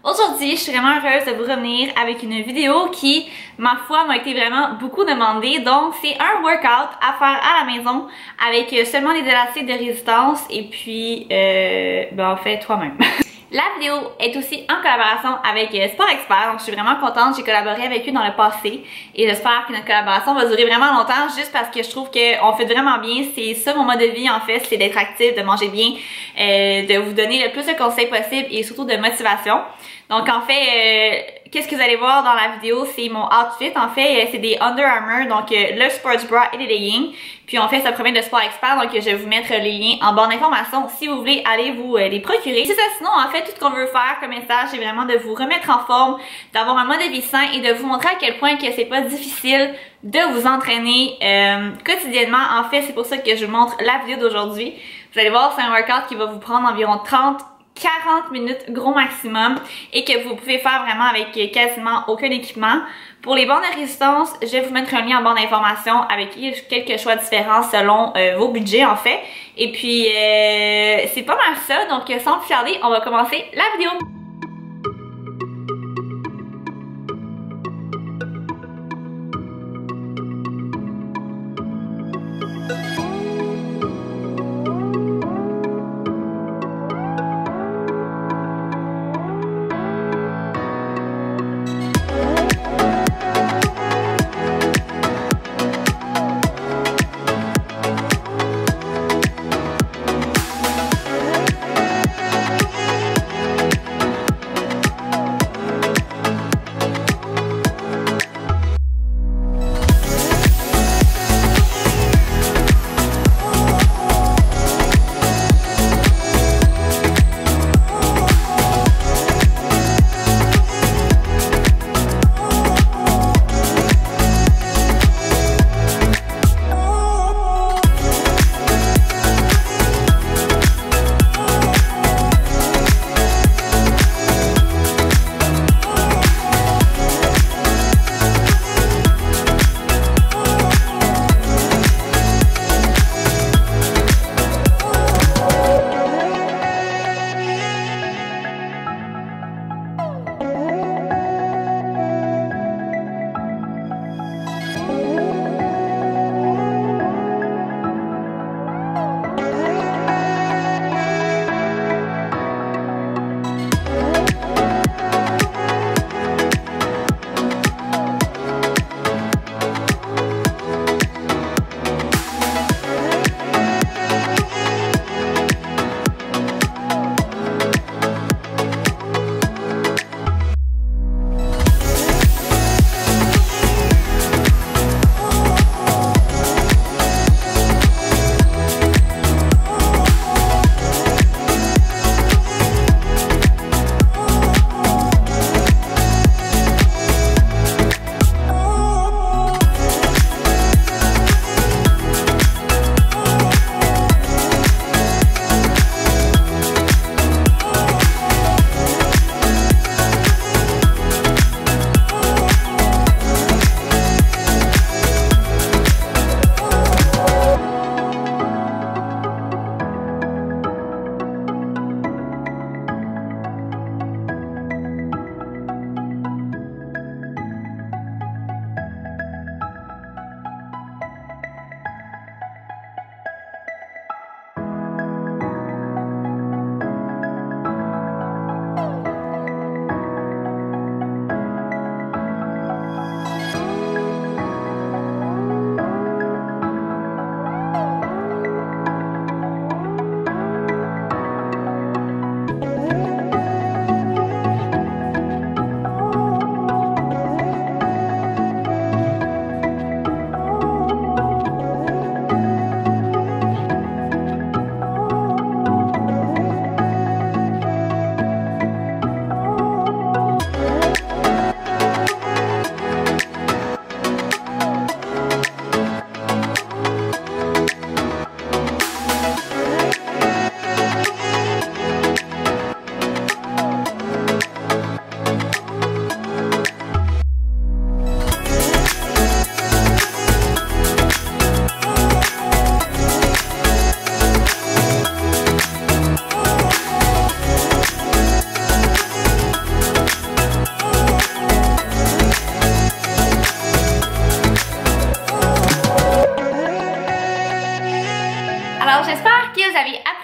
Aujourd'hui, je suis vraiment heureuse de vous revenir avec une vidéo qui, ma foi, m'a été vraiment beaucoup demandée. Donc, c'est un workout à faire à la maison avec seulement des élastiques de résistance et puis, en fait, toi-même. La vidéo est aussi en collaboration avec Sport Expert, donc je suis vraiment contente. J'ai collaboré avec eux dans le passé et j'espère que notre collaboration va durer vraiment longtemps juste parce que je trouve qu'on fait vraiment bien. C'est ça mon mode de vie en fait, c'est d'être actif, de manger bien, de vous donner le plus de conseils possible et surtout de motivation. Donc en fait, qu'est-ce que vous allez voir dans la vidéo, c'est mon outfit. En fait, c'est des Under Armour, donc le sports bra et les leggings. Puis en fait, ça provient de Sport Expert, donc je vais vous mettre les liens en barre d'informations si vous voulez aller vous les procurer. C'est ça, sinon en fait, tout ce qu'on veut faire comme message, c'est vraiment de vous remettre en forme, d'avoir un mode de vie sain et de vous montrer à quel point que c'est pas difficile de vous entraîner quotidiennement. En fait, c'est pour ça que je vous montre la vidéo d'aujourd'hui. Vous allez voir, c'est un workout qui va vous prendre environ 40 minutes gros maximum et que vous pouvez faire vraiment avec quasiment aucun équipement. Pour les bandes de résistance, je vais vous mettre un lien en barre d'informations avec quelques choix différents selon vos budgets en fait. Et puis c'est pas mal ça, donc sans plus tarder, on va commencer la vidéo.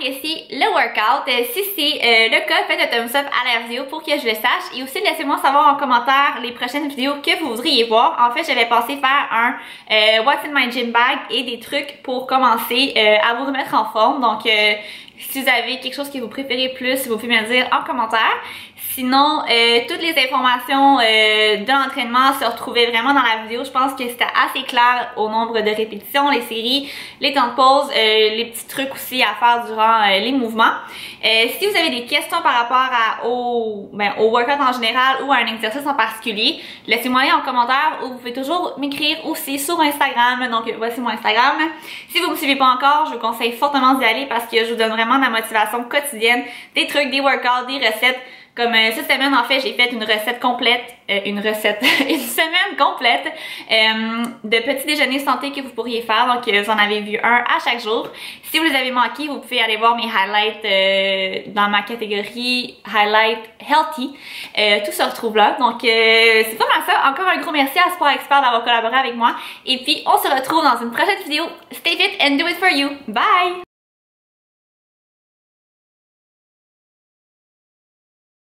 apprécié le workout. Si c'est le cas, faites un thumbs up à la vidéo pour que je le sache. Et aussi, laissez-moi savoir en commentaire les prochaines vidéos que vous voudriez voir. En fait, j'avais pensé faire un What's in my gym bag et des trucs pour commencer à vous remettre en forme. Donc, si vous avez quelque chose que vous préférez plus, vous pouvez me le dire en commentaire. Sinon, toutes les informations de l'entraînement se retrouvaient vraiment dans la vidéo. Je pense que c'était assez clair au nombre de répétitions, les séries, les temps de pause, les petits trucs aussi à faire durant les mouvements. Si vous avez des questions par rapport au workout en général ou à un exercice en particulier, laissez-moi en commentaire ou vous pouvez toujours m'écrire aussi sur Instagram. Donc, voici mon Instagram. Si vous ne me suivez pas encore, je vous conseille fortement d'y aller parce que je vous donne vraiment de la motivation quotidienne, des trucs, des workouts, des recettes. Comme cette semaine, en fait, j'ai fait une recette complète, une semaine complète de petits déjeuners santé que vous pourriez faire. Donc, vous en avez vu un à chaque jour. Si vous les avez manqués, vous pouvez aller voir mes highlights dans ma catégorie Highlight Healthy. Tout se retrouve là. Donc, c'est pas mal ça. Encore un gros merci à Sport Expert d'avoir collaboré avec moi. Et puis, on se retrouve dans une prochaine vidéo. Stay fit and do it for you. Bye!